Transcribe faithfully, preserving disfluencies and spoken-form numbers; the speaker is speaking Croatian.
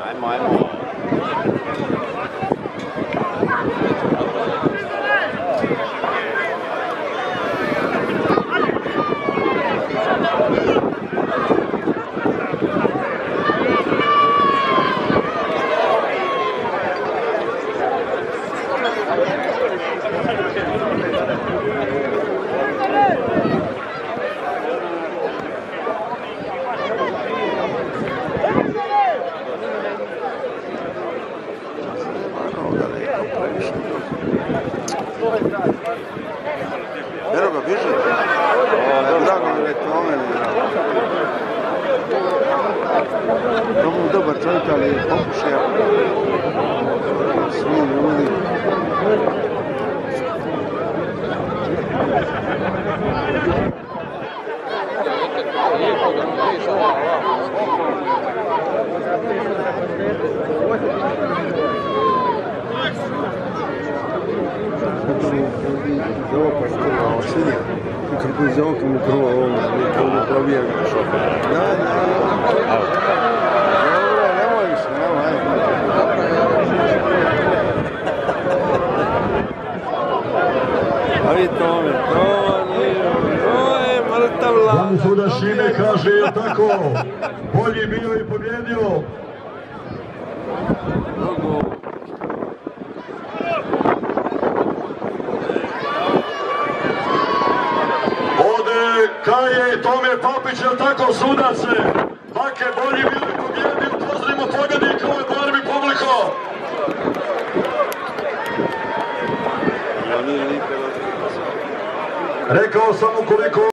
Ajmo, ajmo. Evo ga, bježi. Drago mi je tome. Ovo je dobar čovjek, ali pokušaj. Svi ljudi. Kako iz ovom mikro, ovom mikro probijam šofer. Da, da. Dobro, nemoj više, nemoj. A vi tome, to je mrtav lada. Glavni sudac Šime kaže, je tako, bolji bio i pobjedio. Kaje Tome Papić, je tako sudac? Bake, bolji bili pobjedio, pozdravimo pobjednika, ovo je barbi publiko. Rekao sam ukoliko